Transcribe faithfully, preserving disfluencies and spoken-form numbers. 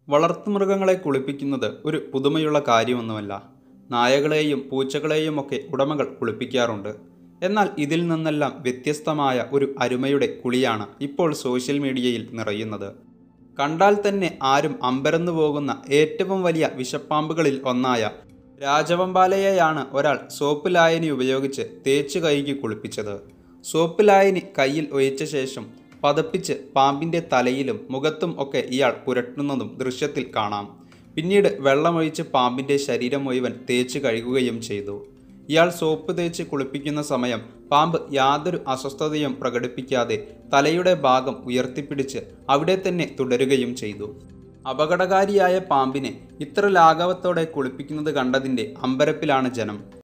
വളർത്തുമൃഗങ്ങളെ കുളിപ്പിക്കുന്നത് ഒരു പുതുമയുള്ള കാര്യമൊന്നുമല്ല. നായകളെയും പൂച്ചകളെയും ഒക്കെ ഉടമകൾ കുളിപ്പിക്കാറുണ്ട്. എന്നാൽ ഇതിൽ നിന്നെല്ലാം വ്യത്യസ്തമായ ഒരു അരുമയുടെ കുളിയാണ് ഇപ്പോൾ സോഷ്യൽ മീഡിയയിൽ നിറയുന്നത്. കണ്ടാൽ തന്നെ ആരും അമ്പരന്നു പോകുന്ന ഏറ്റവും വലിയ വിഷപ്പാമ്പുകളിൽ ഒന്നായ രാജവെമ്പാലയെയാണ് ഒരാൾ സോപ്പ് ലായനി ഉപയോഗിച്ച് തേച്ചു കഴുകി കുളിപ്പിച്ചത്. സോപ്പ് ലായനി കയ്യിൽ ഒഴിച്ച ശേഷം പതപ്പിച്ച് പാമ്പിൻ്റെ തലയിലും മുഖത്തും ഒക്കെ ഇയാൾ പുരട്ടുന്നതും ദൃശ്യത്തിൽ കാണാം. പിന്നീട് വെള്ളമൊഴിച്ച് പാമ്പിൻ്റെ ശരീരം മുഴുവൻ തേച്ച് കഴുകുകയും ചെയ്തു. ഇയാൾ സോപ്പ് തേച്ച് കുളിപ്പിക്കുന്ന സമയം പാമ്പ് യാതൊരു അസ്വസ്ഥതയും പ്രകടിപ്പിക്കാതെ തലയുടെ ഭാഗം ഉയർത്തിപ്പിടിച്ച് അവിടെ തന്നെ തുടരുകയും ചെയ്തു. അപകടകാരിയായ പാമ്പിനെ ഇത്ര ലാഘവത്തോടെ കുളിപ്പിക്കുന്നത് കണ്ടതിൻ്റെ അമ്പരപ്പിലാണ് ജനം.